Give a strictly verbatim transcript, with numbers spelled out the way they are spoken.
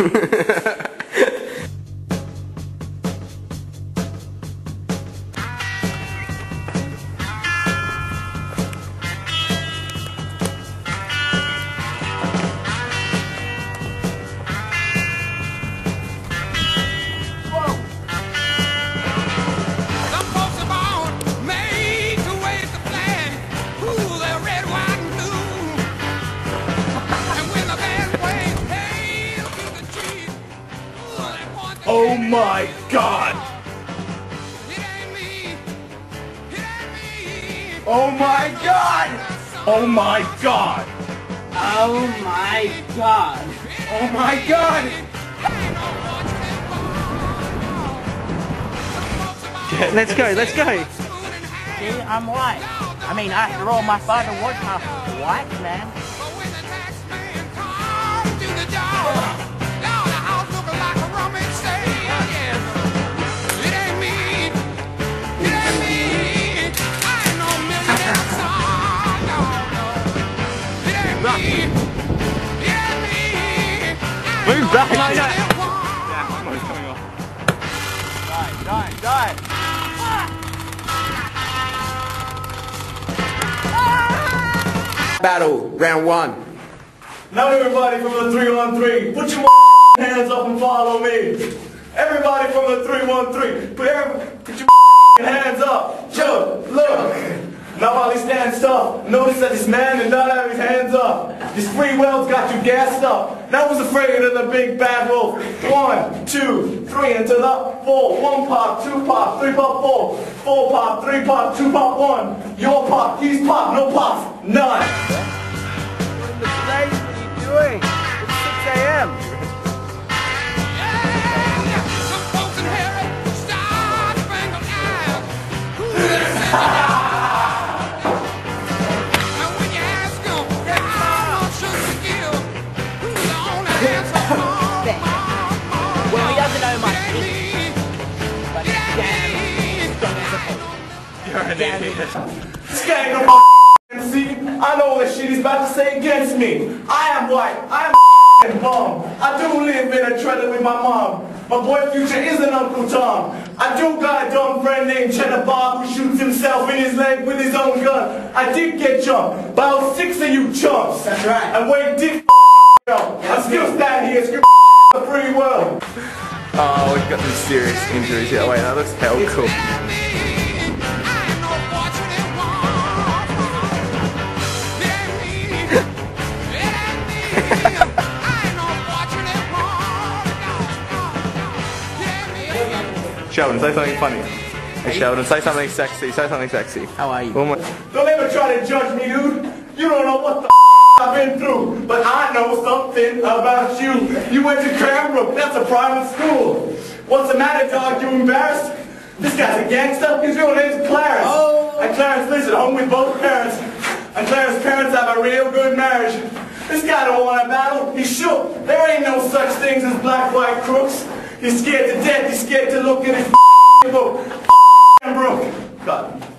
Oh my god! Oh my god! Oh my god! Oh my god! Oh my god! Let's go, let's go! See, I'm white. I mean, after all, my father was half white, man. Move back! No, no. Yeah, come on, it's coming off. Die, die, die! Battle, round one. Now everybody from the three one three, put your hands up and follow me. Everybody from the three one three, put, every, put your hands up. Joe, look. Now while he stands up, notice that this man did not have his hands up. This free will's got you gassed up. Now who's afraid of the big bad wolf? One, two, three, into the four. One pop, two pop, three pop, four. Four pop, three pop, two pop, one. Your pop, he's pop, no pops, none. What in the blazes are you doing? It's six A M Well, he doesn't know much English, but he's damn strong as a pole. You're an idiot. This guy ain't no M C. I know what shit he's about to say against me. I am white. I am a bum. I do live in a trailer with my mom. My boy Future isn't Uncle Tom. I do got a dumb friend named Cheddar Bob who shoots himself in his leg with his own gun. I did get jumped by all six of you chumps. That's right. And Wade did up. I still stand here screaming the free world. Oh, we've got some serious injuries here. Wait, that looks hell cool. Sheldon, say something funny. Hey Sheldon, say something sexy, say something sexy. How are you? Oh my. Don't ever try to judge me, dude. You don't know what the I've been through, but I know something about you. You went to Cranbrook, that's a private school. What's the matter, dog? You embarrassed? This guy's a gangster. His real name's Clarence. Oh. And Clarence lives at home with both parents. And Clarence's parents have a real good marriage. This guy don't want to battle. He's shook. There ain't no such things as black, white crooks. He's scared to death. He's scared to look in his book. Brook. God.